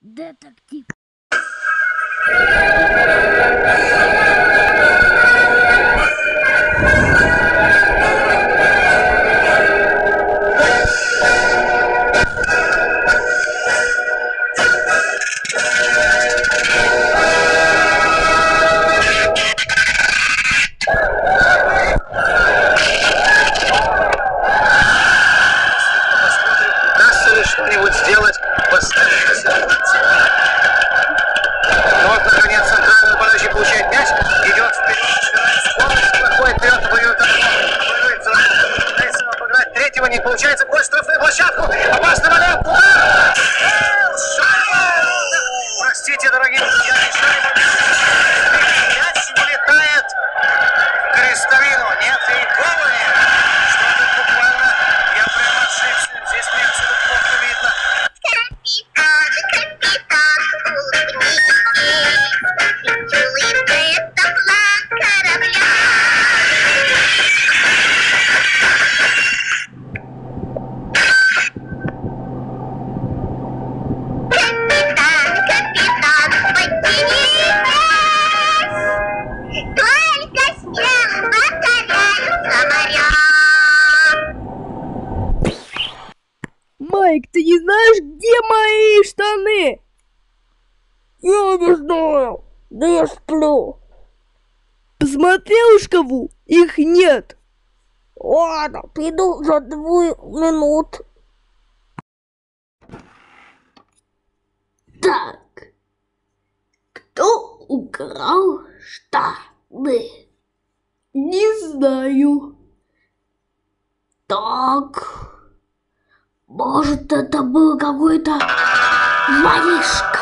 Детектив. Что-нибудь сделать, поставить. Вот, наконец, центральный нападающий получает мяч, идет вперед, скорость, проходит вперед, воюет пытается обыграть третьего, не получается, гол, штрафную площадку, опасный момент, удар! Простите, дорогие друзья, решали момент, мяч вылетает в крестовину, нет, и гола нет. Что-то буквально, я прямо ошибся, здесь мне отсюда плохо видно. Капитан, улыбнитесь, улыбка — это флаг корабля. Капитан, поднимитесь! Только смело покоряются моря. Майк, ты не знаешь, где мои штаны? Я не знаю, да я сплю. Посмотрел в шкафу? Их нет. Ладно, приду за 2 минут. Так, кто украл штаны? Не знаю. Так, может, это был какой-то воришка.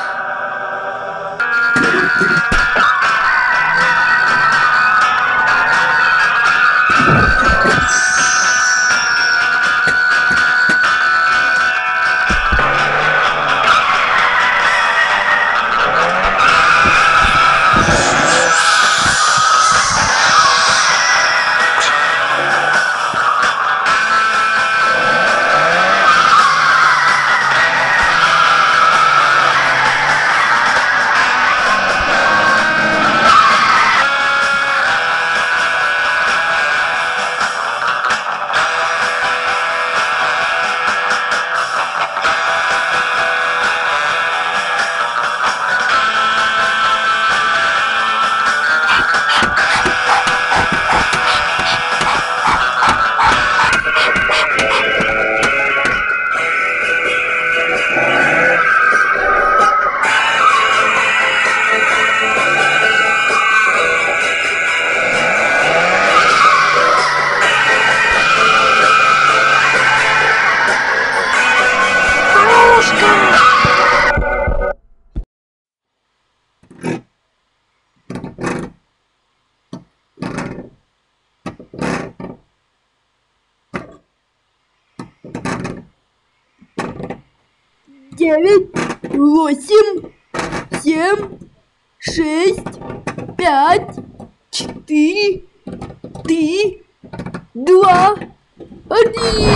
Девять, 8, 7, 6, 5, 4, 3, 2, 1.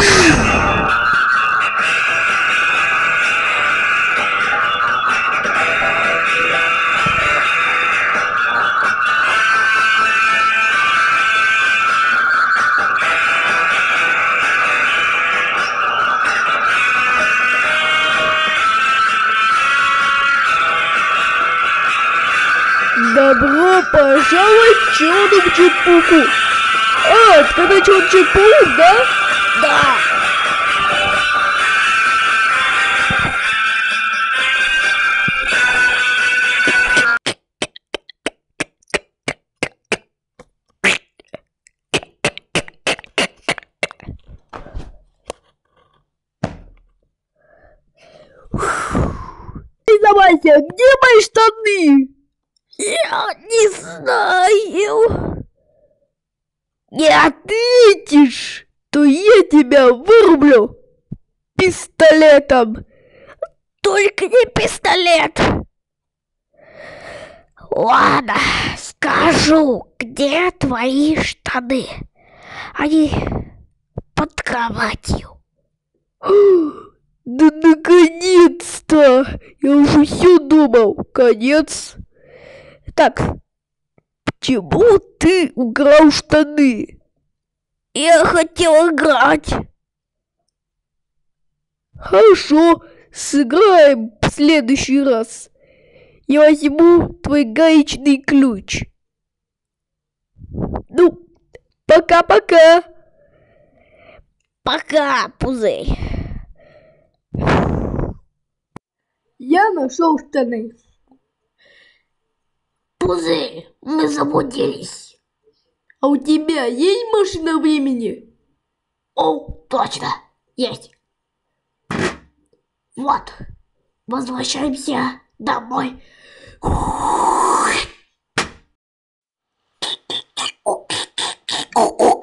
Добро пожаловать в Черную Чепуху. Это Черный Чепух, да? Да. Признавайся, где мои штаны? Я не знаю. Не ответишь, то я тебя вырублю пистолетом. Только не пистолет. Ладно, скажу, где твои штаны. Они под кроватью. Да наконец-то! Я уже все думал. Конец. Так, почему ты украл штаны? Я хотел играть. Хорошо, сыграем в следующий раз. Я возьму твой гаечный ключ. Ну, пока-пока. Пока, Пузырь. Я нашел штаны. Пузырь, мы заблудились. А у тебя есть машина времени? О, точно, есть. Вот, возвращаемся домой. О,